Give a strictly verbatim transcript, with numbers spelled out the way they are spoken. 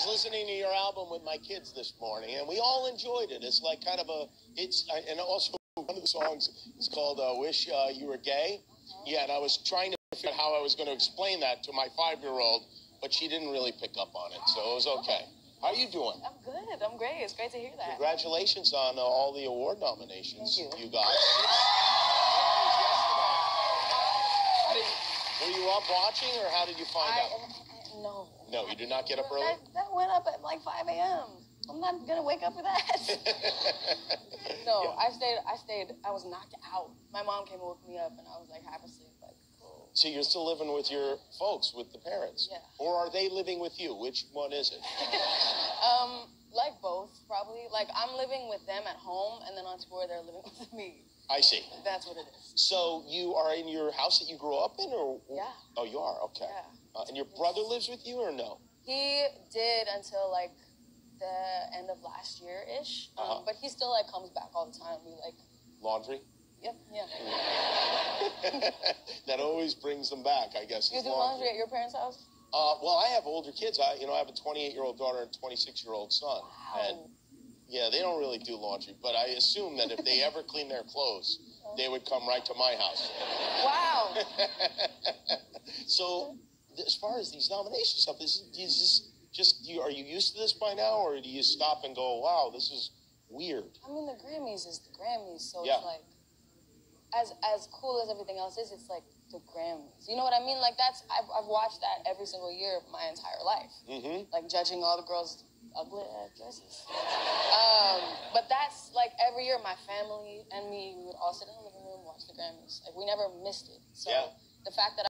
was listening to your album with my kids this morning, and we all enjoyed it. It's like kind of a, it's, and also one of the songs is called uh, Wish uh, You Were Gay. Yeah, and I was trying to figure out how I was going to explain that to my five-year-old, but she didn't really pick up on it, so it was okay. How are you doing? I'm good. I'm great. It's great to hear that. Congratulations on uh, all the award nominations Thank you. you got. Were you up watching, or how did you find I, out? I, no. No, you did not get up early? That, that went up at like five A M I'm not going to wake up for that. No, Yeah. I stayed, I stayed, I was knocked out. My mom came and woke me up, and I was like half asleep, like, cool. So you're still living with your folks, with the parents? Yeah. Or are they living with you? Which one is it? um, like both, probably. Like, I'm living with them at home, and then on tour, they're living with me. I see. That's what it is. So you are in your house that you grew up in, or? Yeah. Oh, you are? Okay. Yeah. Uh, and your brother lives with you, or no? He did until, like, the end of last year-ish. Um, Uh-huh. But he still, like, comes back all the time. We, like... Laundry? Yep, yeah. That always brings them back, I guess. You is do laundry at your parents' house? Uh, well, I have older kids. I, you know, I have a twenty-eight-year-old daughter and a twenty-six-year-old son. Wow. And yeah, they don't really do laundry, but I assume that if they ever clean their clothes, they would come right to my house. Wow. So, as far as these nomination stuff, is, is this just, you, are you used to this by now, or do you stop and go, wow, this is weird? I mean, the Grammys is the Grammys, so Yeah. it's like, as as cool as everything else is, it's like the Grammys. You know what I mean? Like, that's, I've, I've watched that every single year of my entire life. Mm-hmm. Like, judging all the girls' ugly ass dresses. Um, but that's, like, every year my family and me, we would all sit in the living room, watch the Grammys. Like, we never missed it. So Yeah. the fact that